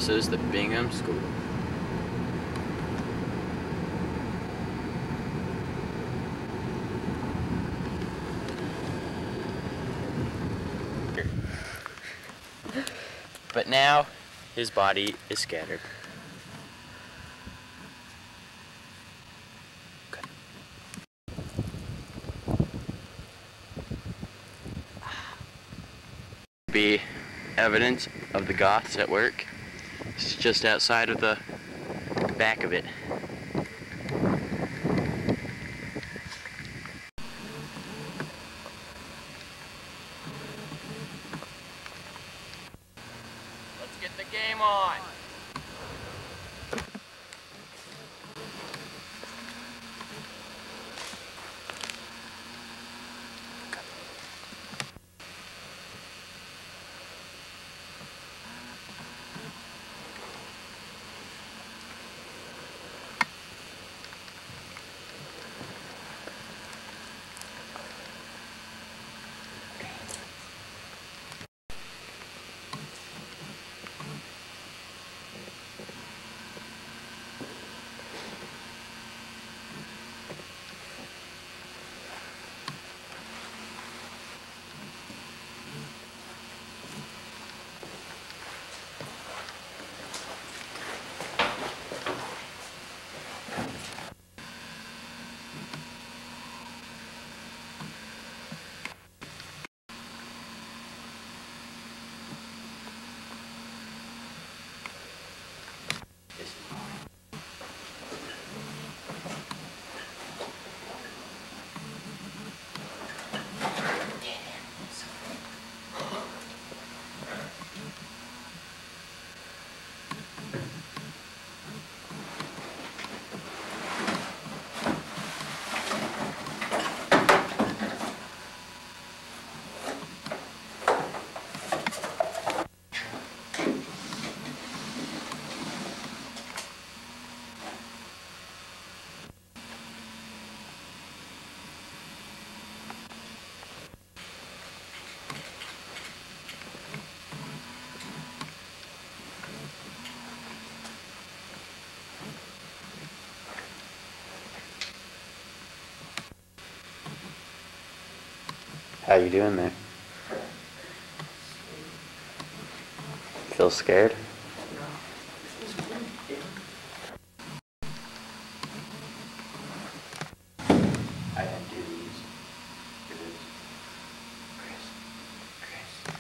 This is the Bingham School. But now, his body is scattered. Be evidence of the Goths at work. It's just outside of the back of it. Let's get the game on. How you doing there? Feel scared? I didn't do these. Chris.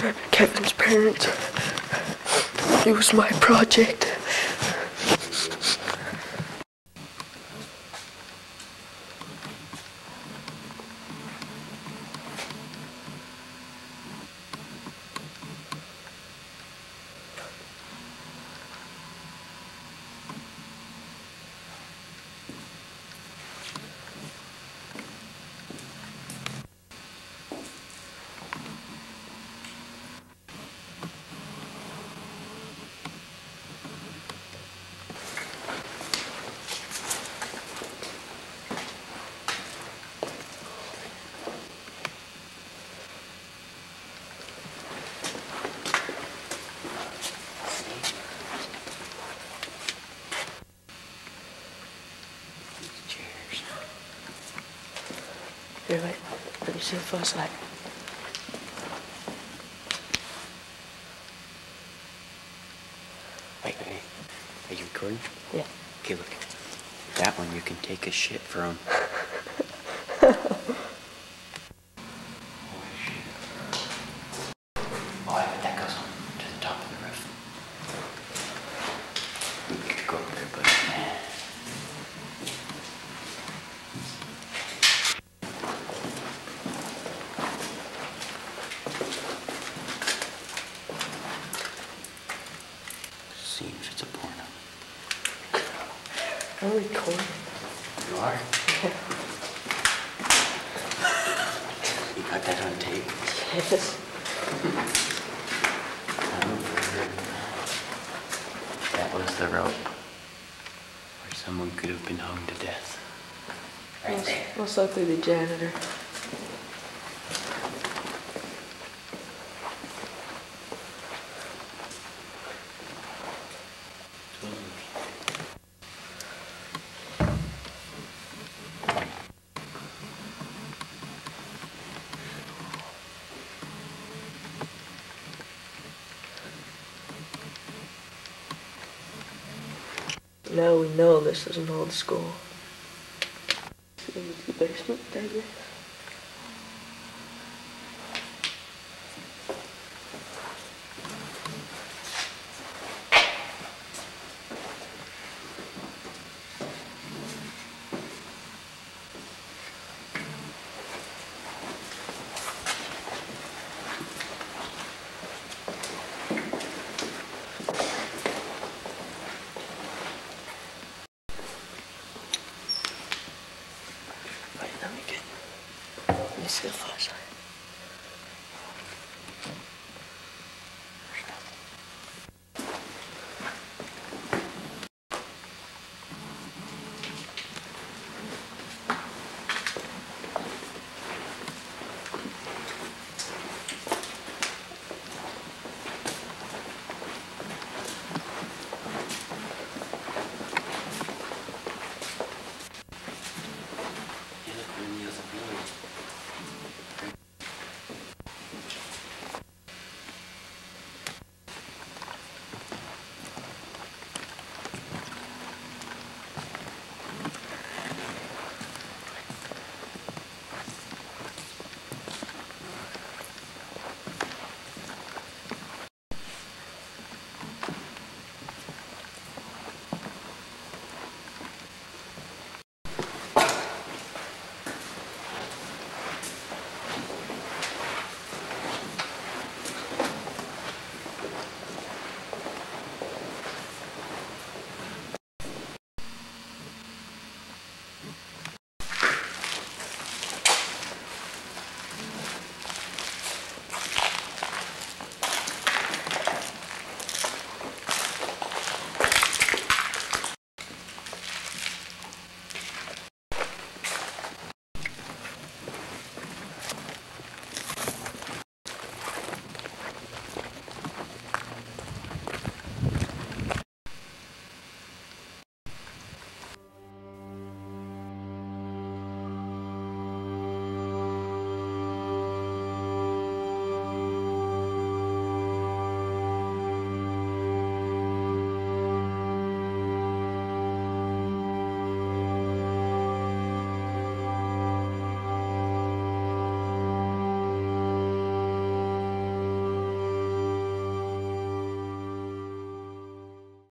Kevin's parents. It was my project. Here, wait. Let me see the flashlight. Wait. Are you recording? Yeah. Okay, look. That one you can take a shit from. Oh, I bet that goes on to the top of the roof. We could go up there, but see if it's a porno. I'm recording. You are? You got that on tape? Yes. That was the rope where someone could have been hung to death. Right there. Most likely the janitor. Now we know this is an old school. See the basement, I guess.